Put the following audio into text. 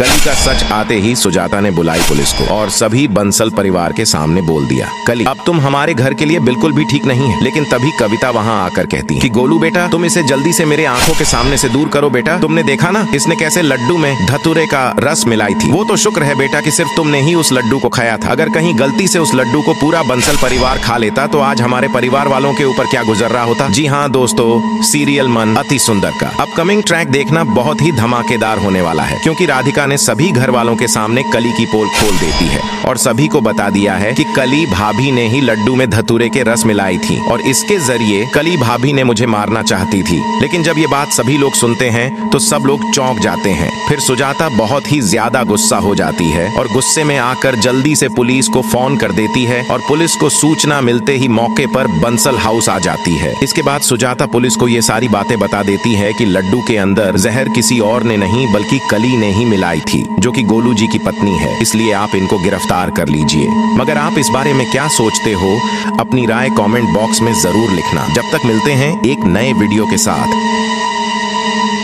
कली का सच आते ही सुजाता ने बुलाई पुलिस को और सभी बंसल परिवार के सामने बोल दिया, कली अब तुम हमारे घर के लिए बिल्कुल भी ठीक नहीं है। लेकिन तभी कविता वहाँ आकर कहती कि गोलू बेटा, तुम इसे जल्दी से मेरे आंखों के सामने से दूर करो बेटा। तुमने देखा ना इसने कैसे लड्डू में धतूरे का रस मिलाई थी। वो तो शुक्र है बेटा कि सिर्फ तुमने ही उस लड्डू को खाया था। अगर कहीं गलती से उस लड्डू को पूरा बंसल परिवार खा लेता तो आज हमारे परिवार वालों के ऊपर क्या गुजर रहा होता। जी हाँ दोस्तों, सीरियल मन अति सुंदर का अपकमिंग ट्रैक देखना बहुत ही धमाकेदार होने वाला है, क्योंकि राधिका ने सभी घर वालों के सामने कली की पोल खोल देती है और सभी को बता दिया है कि कली भाभी ने ही लड्डू में धतूरे के रस मिलाई थी और इसके जरिए कली भाभी ने मुझे मारना चाहती थी। लेकिन जब ये बात सभी लोग सुनते हैं तो सब लोग चौंक जाते हैं। फिर सुजाता बहुत ही ज्यादा गुस्सा हो जाती है और गुस्से में आकर जल्दी से पुलिस को फोन कर देती है और पुलिस को सूचना मिलते ही मौके पर बंसल हाउस आ जाती है। इसके बाद सुजाता पुलिस को ये सारी बातें बता देती है कि लड्डू के अंदर जहर किसी और ने नहीं बल्कि कली ने ही मिलाई थी, जो कि गोलू जी की पत्नी है, इसलिए आप इनको गिरफ्तार कर लीजिए। मगर आप इस बारे में क्या सोचते हो, अपनी राय कमेंट बॉक्स में जरूर लिखना। जब तक मिलते हैं एक नए वीडियो के साथ।